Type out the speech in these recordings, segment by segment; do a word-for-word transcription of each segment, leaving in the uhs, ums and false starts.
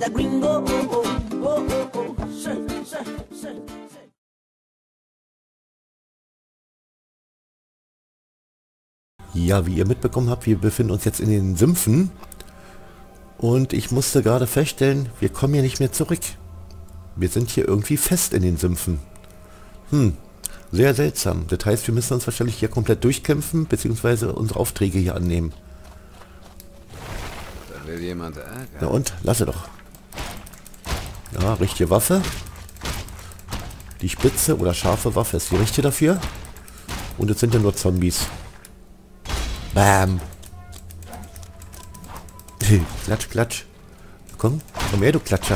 vida gringo. Oh, oh, oh, oh, oh. Sí, sí, sí, sí. Ja, wie ihr mitbekommen habt, wir befinden uns jetzt in den Sümpfen. Und ich musste gerade feststellen, wir kommen hier nicht mehr zurück. Wir sind hier irgendwie fest in den Sümpfen. Hm, sehr seltsam. Das heißt, wir müssen uns wahrscheinlich hier komplett durchkämpfen, beziehungsweise unsere Aufträge hier annehmen. Da will jemand Ärger. Na und? Lasse doch. Ja, richtige Waffe. Die spitze oder scharfe Waffe ist die richtige dafür. Und jetzt sind ja nur Zombies. Bam. Klatsch, klatsch. Komm, komm her, du Klatscher.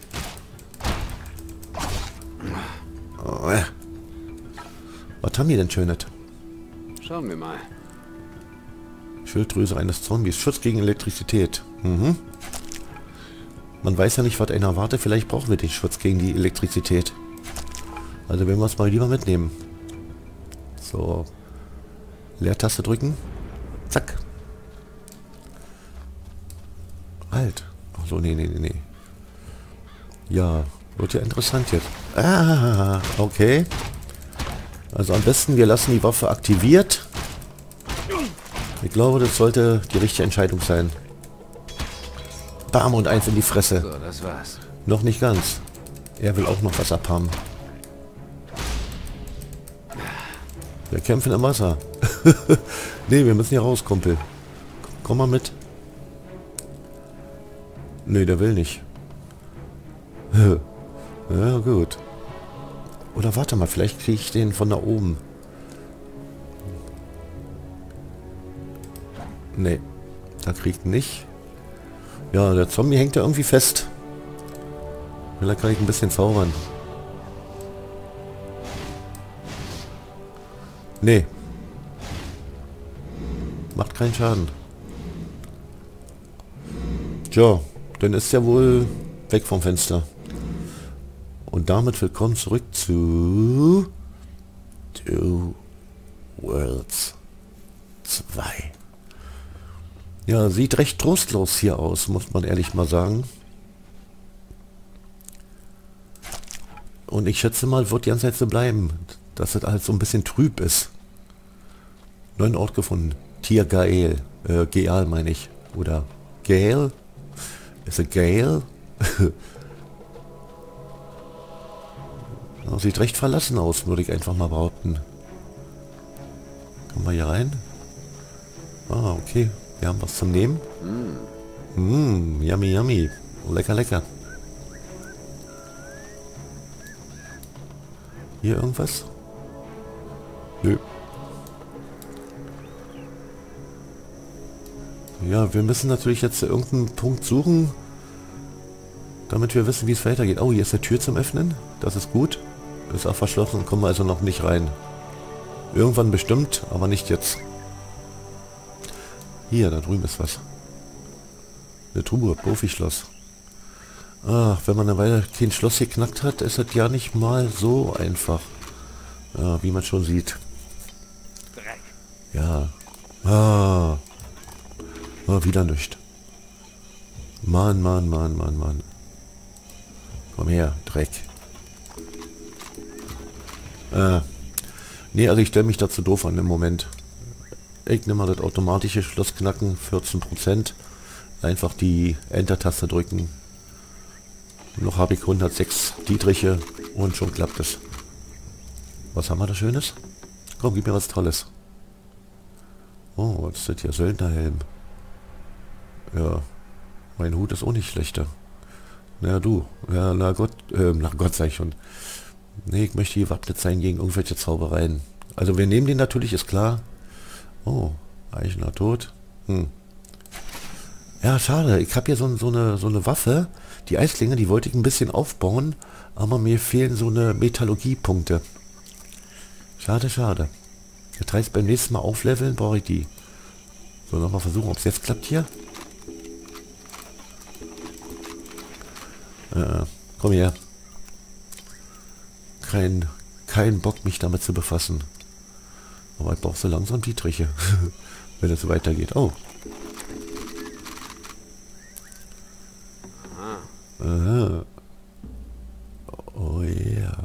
Oh, ja. Was haben die denn Schönes? Schauen wir mal. Schilddrüse eines Zombies. Schutz gegen Elektrizität. Mhm. Man weiß ja nicht, was einer erwartet. Vielleicht brauchen wir den Schutz gegen die Elektrizität. Also werden wir es mal lieber mitnehmen. So. Leertaste drücken. Zack. Halt. Ach so, nee, nee, nee, nee. Ja, wird ja interessant jetzt. Ah, okay. Also am besten, wir lassen die Waffe aktiviert. Ich glaube, das sollte die richtige Entscheidung sein. Bam und eins in die Fresse. So, das war's. Noch nicht ganz. Er will auch noch was abhaben. Wir kämpfen im Wasser. Nee, wir müssen hier raus, Kumpel. Komm mal mit. Nee, der will nicht. Ja, gut. Oder warte mal, vielleicht kriege ich den von da oben. Nee, da kriegt nicht. Ja, der Zombie hängt ja irgendwie fest. Vielleicht kann ich ein bisschen zaubern. Nee. Macht keinen Schaden. Tja, dann ist er wohl weg vom Fenster. Und damit willkommen zurück zu Two Worlds zwei. Ja, sieht recht trostlos hier aus, muss man ehrlich mal sagen. Und ich schätze mal, wird die ganze Zeit so bleiben, dass es halt so ein bisschen trüb ist. Neuen Ort gefunden. Tier Gael. Äh, Gael meine ich. Oder Gael? Ist es Gael? Das sieht recht verlassen aus, würde ich einfach mal behaupten. Kommen wir hier rein? Ah, okay. Wir haben was zum Nehmen. Mmh, yummy, yummy. Lecker, lecker. Hier irgendwas? Nö. Ja, wir müssen natürlich jetzt irgendeinen Punkt suchen, damit wir wissen, wie es weitergeht. Oh, hier ist eine Tür zum Öffnen. Das ist gut. Ist auch verschlossen, kommen wir also noch nicht rein. Irgendwann bestimmt, aber nicht jetzt. Hier, da drüben ist was. Eine Truhe, Profi-Schloss. Ach, wenn man eine Weile kein Schloss geknackt hat, ist es ja nicht mal so einfach. Ja, wie man schon sieht. Ja. Ah. Ah, wieder nicht. Mann, Mann, Mann, Mann, Mann. Komm her, Dreck. Äh. Nee, also ich stelle mich dazu doof an im Moment. Ich nehme mal das automatische Schlossknacken, vierzehn Prozent. Einfach die Enter-Taste drücken. Noch habe ich hundertsechs Dietriche und schon klappt es. Was haben wir da Schönes? Komm, gib mir was Tolles. Oh, was ist das hier? Söldnerhelm. Ja, mein Hut ist auch nicht schlechter. Na du, ja, na Gott, äh, na Gott sag ich schon. Nee, ich möchte gewappnet sein gegen irgendwelche Zaubereien. Also wir nehmen den natürlich, ist klar. Oh, Eichener tot. Hm. Ja, schade. Ich habe hier so, so, eine, so eine Waffe. Die Eisklinge, die wollte ich ein bisschen aufbauen, aber mir fehlen so eine Metallurgie-Punkte. Schade, schade. Das heißt, beim nächsten Mal aufleveln brauche ich die. So, nochmal versuchen, ob es jetzt klappt hier. Äh, komm her. Kein, kein Bock, mich damit zu befassen. Aber ich brauche so langsam die Triche, wenn es so weitergeht. Oh. Aha. Oh yeah.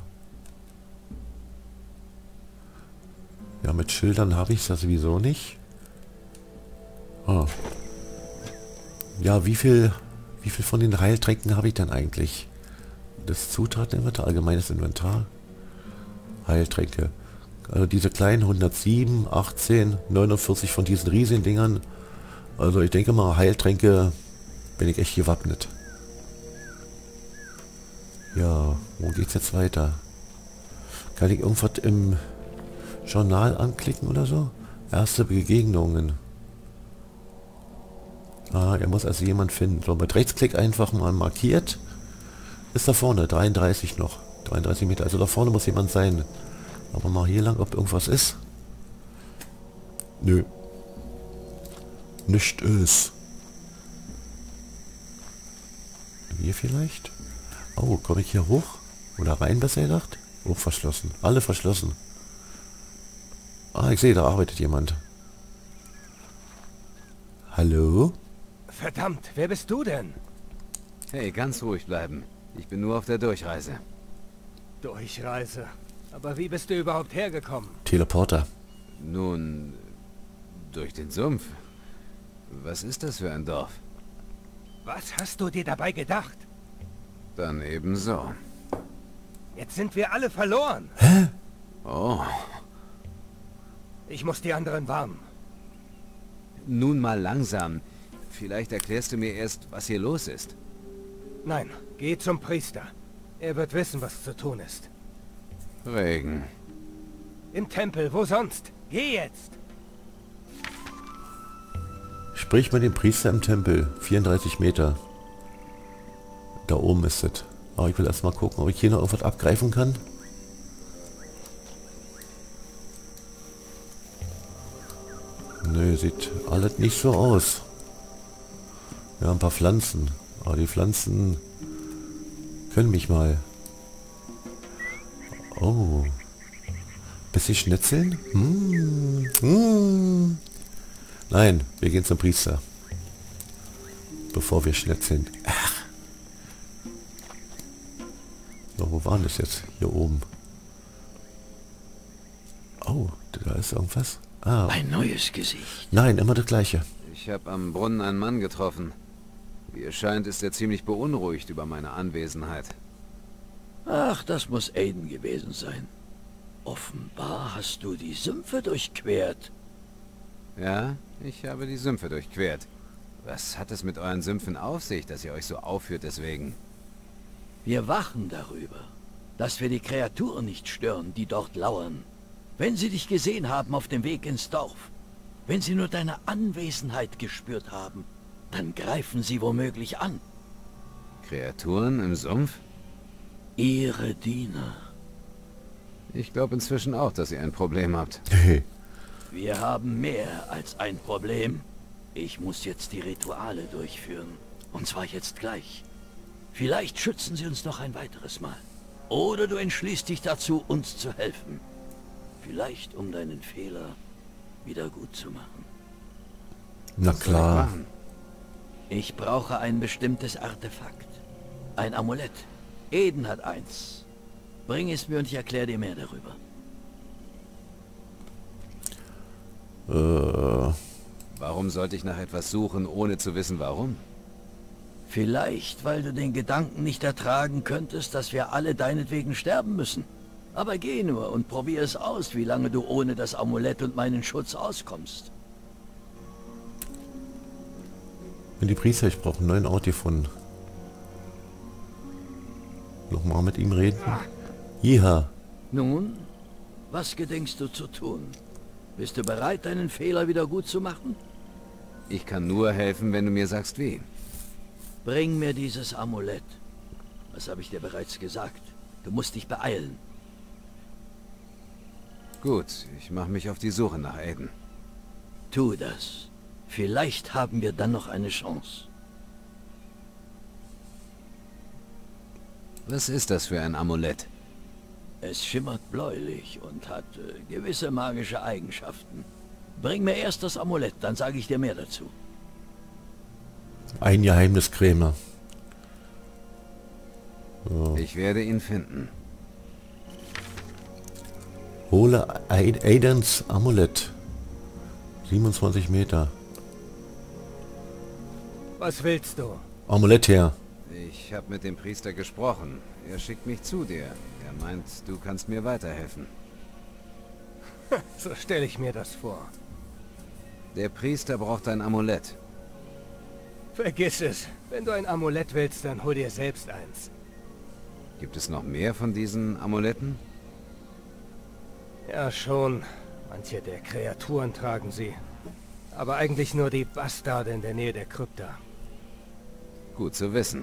Ja, mit Schildern habe ich es ja sowieso nicht. Ah. Ja, wie viel, wie viel von den Heiltränken habe ich denn eigentlich? Das Zutateninventar, allgemeines Inventar. Heiltränke. Also diese kleinen hundertsieben, achtzehn, neunundvierzig von diesen riesigen Dingern. Also ich denke mal, Heiltränke bin ich echt gewappnet. Ja, wo geht's jetzt weiter? Kann ich irgendwas im Journal anklicken oder so? Erste Begegnungen. Ah, er muss also jemand finden. So, mit Rechtsklick einfach mal markiert. Ist da vorne, dreiunddreißig noch. dreiunddreißig Meter. Also da vorne muss jemand sein. Aber mal hier lang, ob irgendwas ist. Nö. Nicht ist. Hier vielleicht? Oh, komme ich hier hoch? Oder rein, besser gedacht? Hoch verschlossen. Alle verschlossen. Ah, ich sehe, da arbeitet jemand. Hallo? Verdammt, wer bist du denn? Hey, ganz ruhig bleiben. Ich bin nur auf der Durchreise. Durchreise. Aber wie bist du überhaupt hergekommen? Teleporter. Nun, durch den Sumpf. Was ist das für ein Dorf? Was hast du dir dabei gedacht? Dann ebenso. Jetzt sind wir alle verloren. Hä? Oh, Ich muss die anderen warnen. nun mal langsam. Vielleicht erklärst du mir erst, was hier los ist. Nein, geh zum Priester. Er wird wissen, was zu tun ist. Regen. Im Tempel, wo sonst? Geh jetzt! Sprich mit dem Priester im Tempel. vierunddreißig Meter. Da oben ist es. Aber ich will erst mal gucken, ob ich hier noch irgendwas abgreifen kann. Nö, sieht alles nicht so aus. Ja, ein paar Pflanzen. Aber die Pflanzen können mich mal. Oh. Bisschen schnitzeln? Hm. Hm. Nein, wir gehen zum Priester. Bevor wir schnitzeln. Ach. So, wo waren das jetzt? Hier oben. Oh, da ist irgendwas. Ah, Ein neues Gesicht. nein, immer das gleiche. Ich habe am Brunnen einen Mann getroffen. Wie es scheint, ist er ziemlich beunruhigt über meine Anwesenheit. Ach, das muss Aiden gewesen sein. Offenbar hast du die Sümpfe durchquert. Ja, ich habe die Sümpfe durchquert. Was hat es mit euren Sümpfen auf sich, dass ihr euch so aufführt deswegen? Wir wachen darüber, dass wir die Kreaturen nicht stören, die dort lauern. Wenn sie dich gesehen haben auf dem Weg ins Dorf, wenn sie nur deine Anwesenheit gespürt haben, dann greifen sie womöglich an. Kreaturen im Sumpf? Ihre Diener. Ich glaube inzwischen auch, dass ihr ein Problem habt. Wir haben mehr als ein Problem. Ich muss jetzt die Rituale durchführen. Und zwar jetzt gleich. Vielleicht schützen sie uns noch ein weiteres Mal. Oder du entschließt dich dazu, uns zu helfen. Vielleicht, um deinen Fehler wieder gut zu machen. Na Was soll ich klar. machen? Ich brauche ein bestimmtes Artefakt. Ein Amulett. Eden hat eins. Bring es mir und ich erkläre dir mehr darüber. Äh, Warum sollte ich nach etwas suchen, ohne zu wissen, warum? Vielleicht, weil du den Gedanken nicht ertragen könntest, dass wir alle deinetwegen sterben müssen. Aber geh nur und probier es aus, wie lange du ohne das Amulett und meinen Schutz auskommst. wenn die Priester, ich brauche einen neuen Ort gefunden. Nochmal mit ihm reden. Ja. Nun, was gedenkst du zu tun? Bist du bereit, deinen Fehler wieder gut zu machen? Ich kann nur helfen, wenn du mir sagst, wie. Bring mir dieses Amulett. Das habe ich dir bereits gesagt. Du musst dich beeilen. Gut, ich mache mich auf die Suche nach Aiden. Tu das. Vielleicht haben wir dann noch eine Chance. Was ist das für ein Amulett? Es schimmert bläulich und hat äh, gewisse magische Eigenschaften. Bring mir erst das Amulett, dann sage ich dir mehr dazu. Ein Geheimniskrämer. Ich werde ihn finden. Hole Aid- Aidens Amulett. siebenundzwanzig Meter. Was willst du? Amulett her. Ich habe mit dem Priester gesprochen. Er schickt mich zu dir. Er meint, du kannst mir weiterhelfen. So stelle ich mir das vor. Der Priester braucht ein Amulett. Vergiss es. Wenn du ein Amulett willst, dann hol dir selbst eins. Gibt es noch mehr von diesen Amuletten? Ja, schon. Manche der Kreaturen tragen sie. Aber eigentlich nur die Bastarde in der Nähe der Krypta. Gut zu wissen.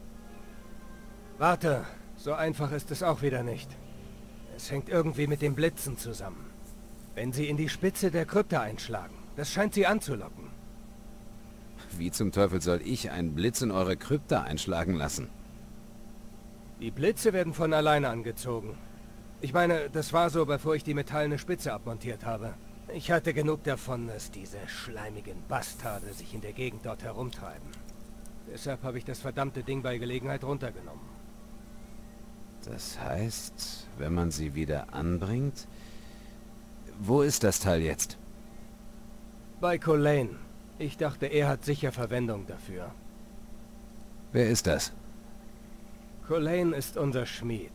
Warte, so einfach ist es auch wieder nicht. Es hängt irgendwie mit den Blitzen zusammen. Wenn sie in die Spitze der Krypta einschlagen, das scheint sie anzulocken. Wie zum Teufel soll ich einen Blitz in eure Krypta einschlagen lassen? Die Blitze werden von alleine angezogen. Ich meine, das war so, bevor ich die metallene Spitze abmontiert habe. Ich hatte genug davon, dass diese schleimigen Bastarde sich in der Gegend dort herumtreiben. Deshalb habe ich das verdammte Ding bei Gelegenheit runtergenommen. Das heißt, wenn man sie wieder anbringt... Wo ist das Teil jetzt? Bei Colleen. Ich dachte, er hat sicher Verwendung dafür. Wer ist das? Colleen ist unser Schmied.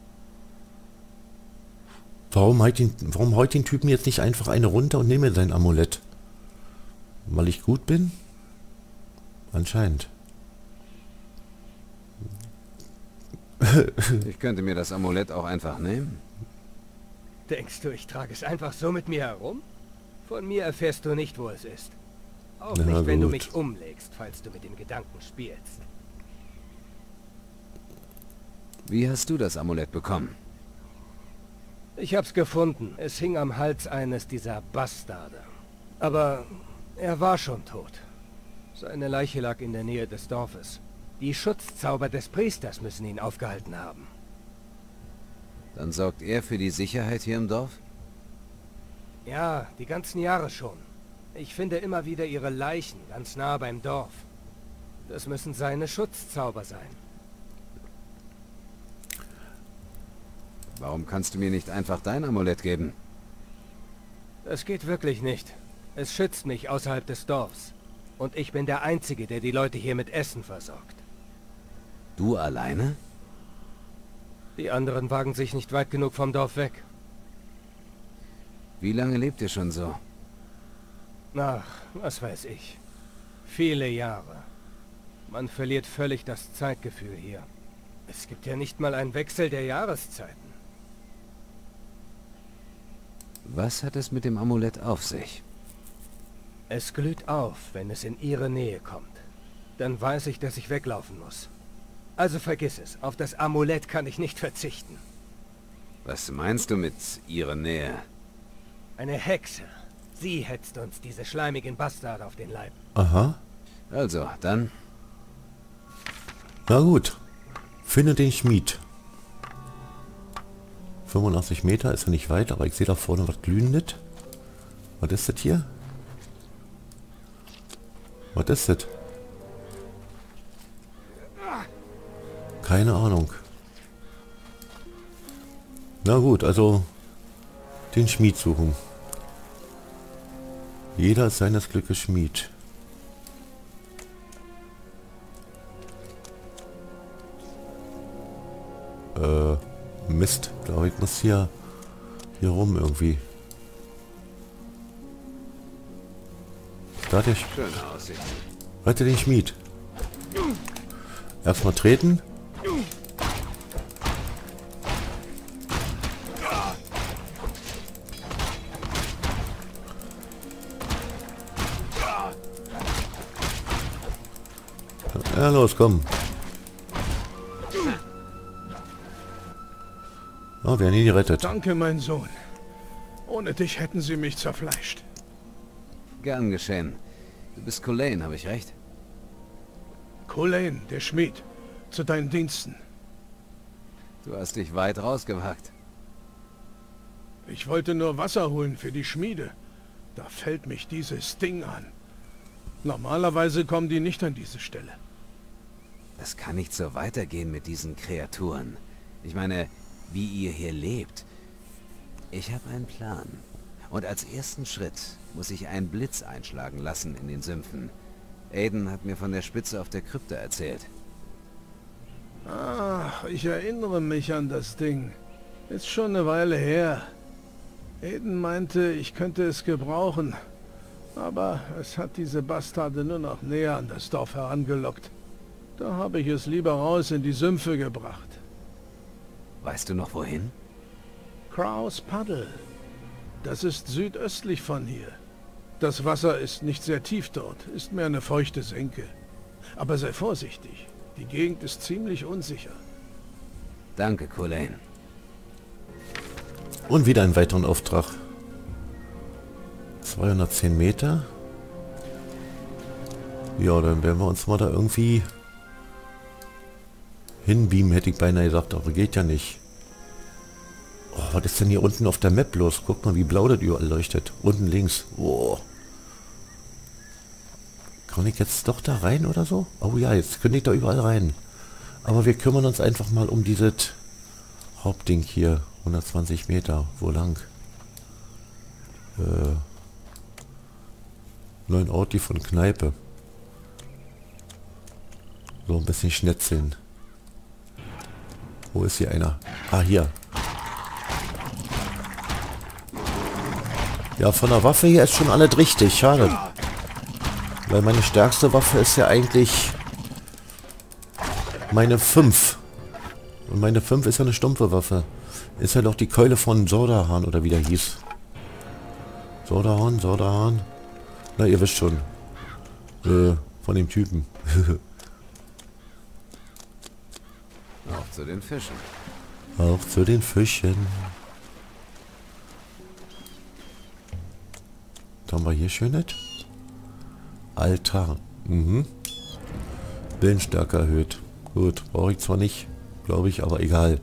Warum halt den, warum heut den Typen jetzt nicht einfach eine runter und nehme sein Amulett? Weil ich gut bin? Anscheinend. Ich könnte mir das Amulett auch einfach nehmen. Denkst du, ich trage es einfach so mit mir herum? Von mir erfährst du nicht, wo es ist. Auch Na nicht, wenn du gut. mich umlegst, falls du mit dem Gedanken spielst. Wie hast du das Amulett bekommen? Ich hab's gefunden. Es hing am Hals eines dieser Bastarde. Aber er war schon tot. Seine Leiche lag in der Nähe des Dorfes. Die Schutzzauber des Priesters müssen ihn aufgehalten haben. Dann sorgt er für die Sicherheit hier im Dorf? Ja, die ganzen Jahre schon. Ich finde immer wieder ihre Leichen ganz nah beim Dorf. Das müssen seine Schutzzauber sein. Warum kannst du mir nicht einfach dein Amulett geben? Das geht wirklich nicht. Es schützt mich außerhalb des Dorfs. Und ich bin der Einzige, der die Leute hier mit Essen versorgt. Du alleine? Die anderen wagen sich nicht weit genug vom Dorf weg. Wie lange lebt ihr schon so? Ach, was weiß ich. Viele Jahre. Man verliert völlig das Zeitgefühl hier. Es gibt ja nicht mal einen Wechsel der Jahreszeiten. Was hat es mit dem Amulett auf sich? Es glüht auf, wenn es in ihre Nähe kommt. Dann weiß ich, dass ich weglaufen muss. Also vergiss es, auf das Amulett kann ich nicht verzichten. Was meinst du mit ihrer Nähe? Eine Hexe. Sie hetzt uns diese schleimigen Bastarde auf den Leib. Aha. Also, dann... Na gut. Finde den Schmied. fünfundachtzig Meter ist ja nicht weit, aber ich sehe da vorne was Glühendes. Was ist das hier? Was ist das? Keine Ahnung. Na gut, also den Schmied suchen. Jeder ist seines Glückes Schmied. Äh, Mist, glaube ich, muss hier hier rum irgendwie. Da der Sch Schöne Aussicht. Rette den Schmied. Erstmal treten. Ja, los, komm. Oh, wir haben ihn gerettet. Danke, mein Sohn. Ohne dich hätten sie mich zerfleischt. Gern geschehen. Du bist Colleen, habe ich recht? Colleen, der Schmied. Zu deinen Diensten. Du hast dich weit rausgewagt. Ich wollte nur Wasser holen für die Schmiede. Da fällt mich dieses Ding an. Normalerweise kommen die nicht an diese Stelle. Das kann nicht so weitergehen mit diesen Kreaturen. Ich meine, wie ihr hier lebt. Ich habe einen Plan. Und als ersten Schritt muss ich einen Blitz einschlagen lassen in den Sümpfen. Aiden hat mir von der Spitze auf der Krypta erzählt. Ach, ich erinnere mich an das Ding. Ist schon eine Weile her. Aiden meinte, ich könnte es gebrauchen. Aber es hat diese Bastarde nur noch näher an das Dorf herangelockt. Da habe ich es lieber raus in die Sümpfe gebracht. Weißt du noch wohin? Kraus Paddle. Das ist südöstlich von hier. Das Wasser ist nicht sehr tief dort, ist mehr eine feuchte Senke. Aber sei vorsichtig, die Gegend ist ziemlich unsicher. Danke, Culane. Und wieder einen weiteren Auftrag. zweihundertzehn Meter. Ja, dann werden wir uns mal da irgendwie hinbeamen, hätte ich beinahe gesagt, aber geht ja nicht. Oh, was ist denn hier unten auf der Map los? Guck mal, wie blau das überall leuchtet. Unten links. Oh. Kann ich jetzt doch da rein oder so? Oh ja, jetzt könnte ich da überall rein. Aber wir kümmern uns einfach mal um dieses Hauptding hier. hundertzwanzig Meter. Wo lang? Äh, neuen Ort, die von Kneipe. So ein bisschen schnetzeln. Wo ist hier einer? Ah, hier. Ja, von der Waffe hier ist schon alles richtig. Schade. Weil meine stärkste Waffe ist ja eigentlich meine fünf. Und meine fünf ist ja eine stumpfe Waffe. Ist ja doch die Keule von Zordahan oder wie der hieß. Zordahan, Zordahan. Na, ihr wisst schon. Äh, von dem Typen. Auch zu den Fischen. Auch zu den Fischen. Was haben wir hier schönes? Altar. Mhm. Willensstärke erhöht. Gut, brauche ich zwar nicht, glaube ich, aber egal.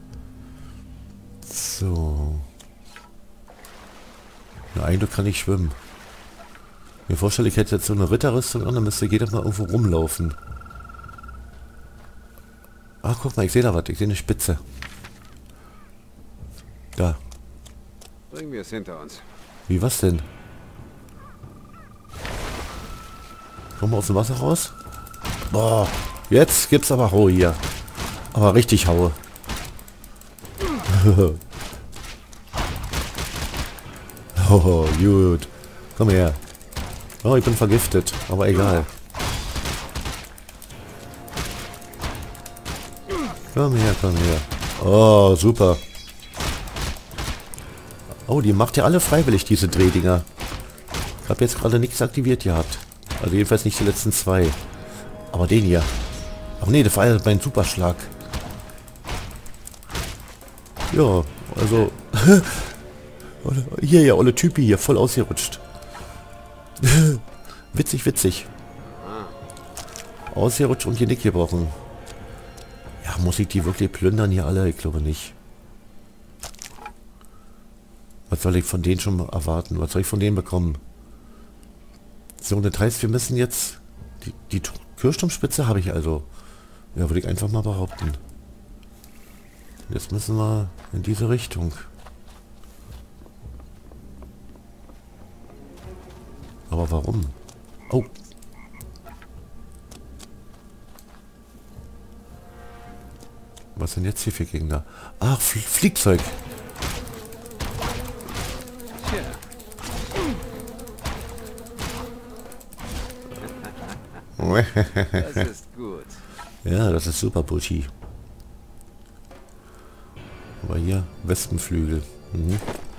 So. Na, eigentlich kann ich schwimmen. Mir vorstelle, ich hätte jetzt so eine Ritterrüstung an, dann müsste jeder mal irgendwo rumlaufen. Ach, guck mal, ich sehe da was. Ich sehe eine Spitze. Da. Bringen wir es hinter uns. Wie, was denn? Komm mal aus dem Wasser raus. Boah, jetzt gibt's aber Haue hier. Aber richtig Haue. Oh, gut. Komm her. Oh, ich bin vergiftet, aber egal. Komm her, komm her. Oh, super. Oh, die macht ja alle freiwillig, diese Drehdinger. Ich habe jetzt gerade nichts aktiviert gehabt. Also jedenfalls nicht die letzten zwei. Aber den hier. Ach nee, das war ja mein Superschlag. Ja, also... hier, ja, olle Typi hier, voll ausgerutscht. Witzig, witzig. Ausgerutscht und Genick gebrochen. Ja, muss ich die wirklich plündern hier alle? Ich glaube nicht. Was soll ich von denen schon erwarten? Was soll ich von denen bekommen? So, das heißt, wir müssen jetzt... Die, die Kirchturmspitze habe ich also. Ja, würde ich einfach mal behaupten. Jetzt müssen wir in diese Richtung. Aber warum? Oh. Was sind jetzt hier für Gegner? Ach, Fl Fliegzeug. Das ist gut. Ja, das ist super, Buschi. Aber hier, Wespenflügel. Mhm.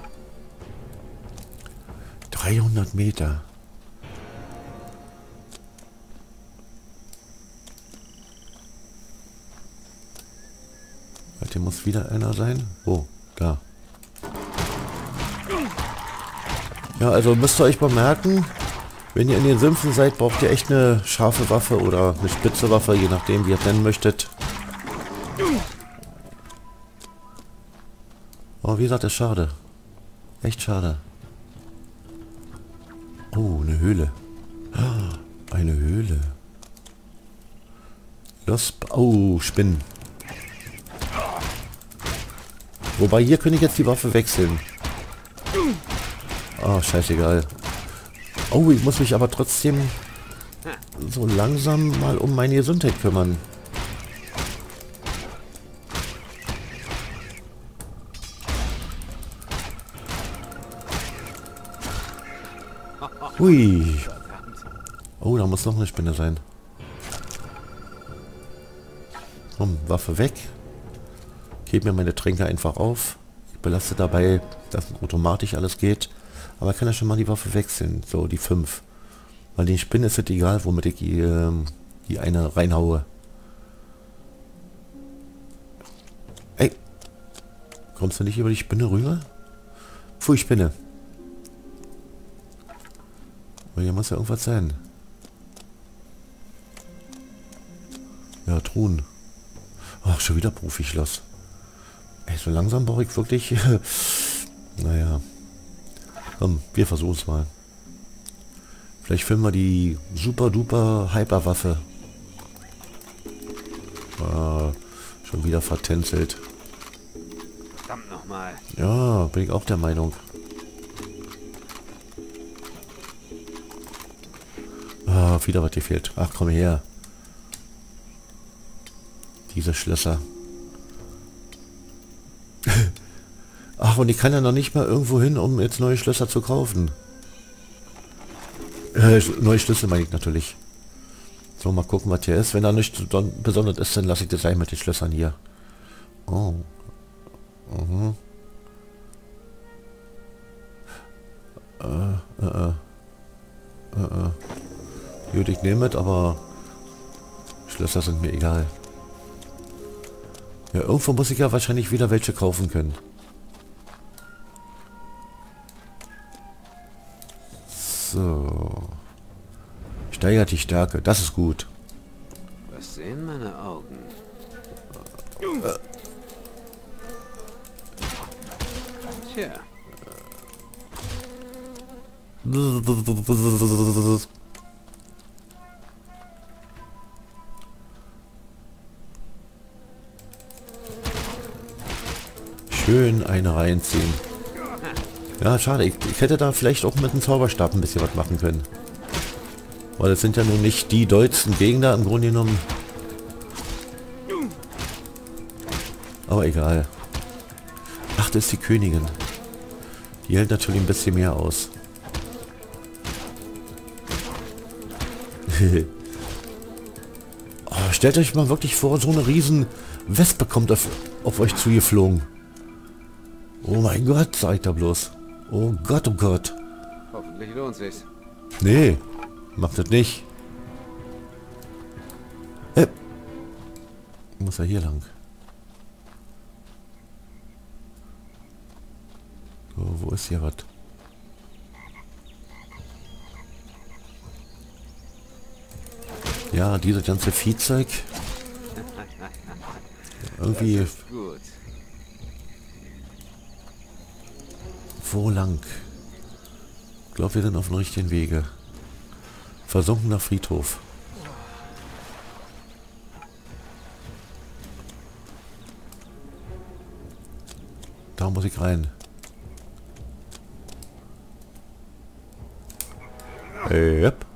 dreihundert Meter. Hier muss wieder einer sein. Oh, da. Ja, also müsst ihr euch mal merken, wenn ihr in den Sümpfen seid, braucht ihr echt eine scharfe Waffe oder eine spitze Waffe, je nachdem, wie ihr es nennen möchtet. Oh, wie gesagt, das ist schade. Echt schade. Oh, eine Höhle. Eine Höhle. Los. Oh, Spinnen. Wobei, hier könnte ich jetzt die Waffe wechseln. Oh, scheißegal. Oh, ich muss mich aber trotzdem so langsam mal um meine Gesundheit kümmern. Hui. Oh, da muss noch eine Spinne sein. Komm, Waffe weg. Heb mir meine Tränke einfach auf. Ich belaste dabei, dass automatisch alles geht. Aber kann ja schon mal die Waffe wechseln. So, die fünf. Weil den Spinnen ist es egal, womit ich die, ähm, die eine reinhaue. Ey. Kommst du nicht über die Spinne rüber? Pfui, Spinne. Aber hier muss ja irgendwas sein. Ja, Truhen. Ach, schon wieder Profi-Schloss. Ey, so langsam brauche ich wirklich... naja. Komm, wir versuchen es mal. Vielleicht finden wir die super-duper Hyper-Waffe. Ah, schon wieder vertänzelt. Verdammt nochmal. Ja, bin ich auch der Meinung. Ah, wieder was gefehlt. Ach, komm her. Diese Schlösser. Ach, und ich kann ja noch nicht mal irgendwo hin, um jetzt neue Schlösser zu kaufen. Äh, neue Schlüssel meine ich natürlich. So, mal gucken, was hier ist. Wenn da nichts besonders ist, dann lasse ich das gleich mit den Schlössern hier. Oh. Mhm. Äh, äh, äh. Äh, Gut, ich nehme mit, aber Schlösser sind mir egal. Ja, irgendwo muss ich ja wahrscheinlich wieder welche kaufen können. So. Steigert die Stärke, das ist gut. Was sehen meine Augen? Äh. Tja. Schön eine reinziehen. Ja, schade. Ich, ich hätte da vielleicht auch mit dem Zauberstab ein bisschen was machen können. Weil es sind ja nun nicht die deutschen Gegner im Grunde genommen. Aber egal. Ach, das ist die Königin. Die hält natürlich ein bisschen mehr aus. Oh, stellt euch mal wirklich vor, so eine riesen Wespe kommt auf, auf euch zugeflogen. Oh mein Gott, sag ich da bloß. Oh Gott, oh Gott. Hoffentlich lohnt sich's. Nee, macht das nicht. Äh. Muss er hier lang. So, wo ist hier was? Ja, dieses ganze Viehzeug. Irgendwie... Das ist gut. Wo lang? Ich glaube, wir sind auf dem richtigen Wege. Versunkener Friedhof. Da muss ich rein. Yep.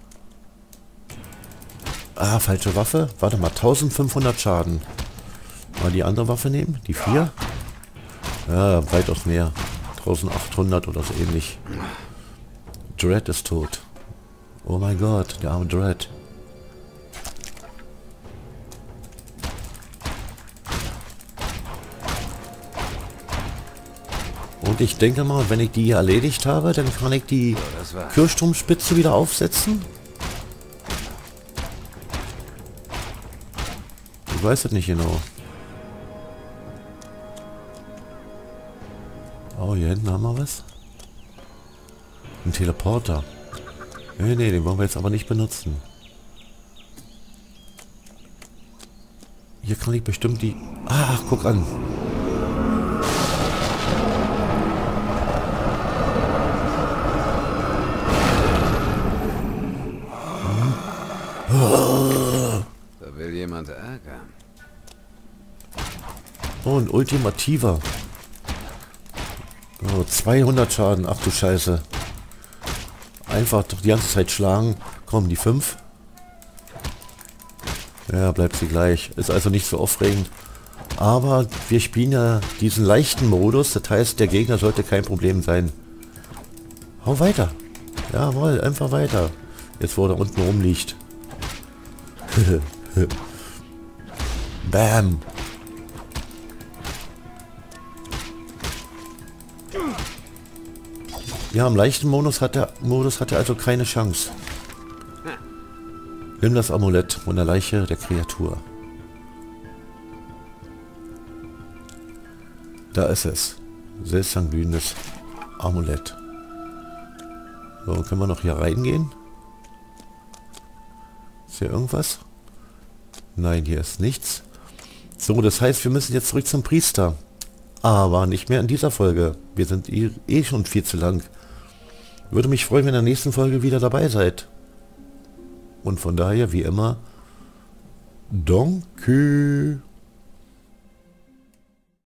Ah, falsche Waffe. Warte mal, eintausendfünfhundert Schaden. Mal die andere Waffe nehmen, die vier. Ja, weitaus mehr. eintausendachthundert oder so ähnlich. Dread ist tot. Oh mein Gott, der arme Dread. Und ich denke mal, wenn ich die hier erledigt habe, dann kann ich die Kirchturmspitze wieder aufsetzen. Ich weiß es nicht genau. Oh, hier hinten haben wir was. Ein Teleporter. Nee, nee, den wollen wir jetzt aber nicht benutzen. Hier kann ich bestimmt die... Ach, guck an. Da will jemand und Ärger. Oh, ein ultimativer. Oh, zweihundert Schaden. Ach du Scheiße. Einfach doch die ganze Zeit schlagen. Kommen die fünf. Ja, bleibt sie gleich. Ist also nicht so aufregend. Aber wir spielen ja diesen leichten Modus. Das heißt, der Gegner sollte kein Problem sein. Hau weiter. Jawohl, einfach weiter. Jetzt, wo er unten rumliegt. Bam. Ja, im leichten Modus hat er Modus hat er also keine Chance. Nimm das Amulett von der Leiche der Kreatur. Da ist es. Seltsam glühendes Amulett. So, können wir noch hier reingehen? Ist hier irgendwas? Nein, hier ist nichts. So, das heißt, wir müssen jetzt zurück zum Priester. Aber nicht mehr in dieser Folge. Wir sind eh, eh schon viel zu lang. Würde mich freuen, wenn ihr in der nächsten Folge wieder dabei seid. Und von daher, wie immer, Danke.